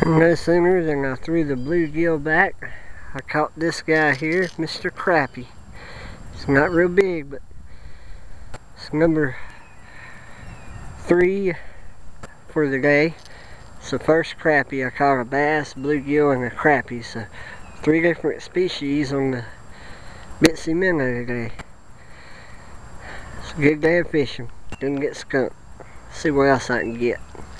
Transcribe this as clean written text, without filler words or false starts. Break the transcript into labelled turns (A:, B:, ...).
A: No sooner than I threw the bluegill back, I caught this guy here, Mr. Crappie. It's not real big, but it's number 3 for the day. It's the first crappie. I caught a bass, bluegill, and a crappie. So 3 different species on the Bitsy Minnow today. It's a good day of fishing. Didn't get skunked. See what else I can get.